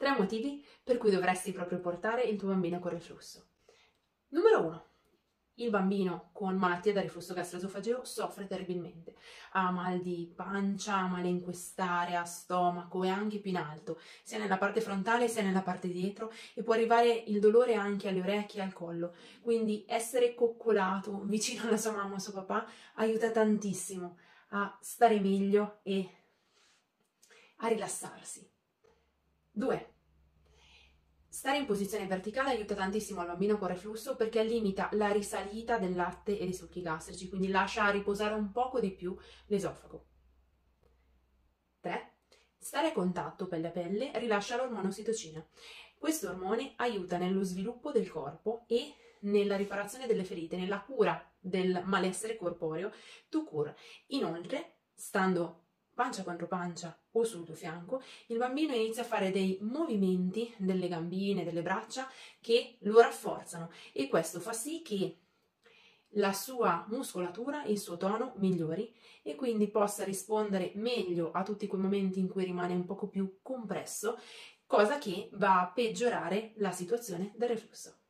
3 motivi per cui dovresti proprio portare il tuo bambino con reflusso. Numero 1. Il bambino con malattia da reflusso gastroesofageo soffre terribilmente, ha mal di pancia, male in quest'area, stomaco e anche più in alto, sia nella parte frontale sia nella parte dietro, e può arrivare il dolore anche alle orecchie e al collo. Quindi essere coccolato vicino alla sua mamma o suo papà aiuta tantissimo a stare meglio e a rilassarsi. 2. Stare in posizione verticale aiuta tantissimo al bambino con reflusso perché limita la risalita del latte e dei succhi gastrici, quindi lascia riposare un poco di più l'esofago. 3. Stare a contatto pelle a pelle rilascia l'ormone ossitocina. Questo ormone aiuta nello sviluppo del corpo e nella riparazione delle ferite, nella cura del malessere corporeo tout court. Inoltre, stando pancia contro pancia o sul tuo fianco, il bambino inizia a fare dei movimenti delle gambine, delle braccia che lo rafforzano, e questo fa sì che la sua muscolatura e il suo tono migliori e quindi possa rispondere meglio a tutti quei momenti in cui rimane un poco più compresso, cosa che va a peggiorare la situazione del reflusso.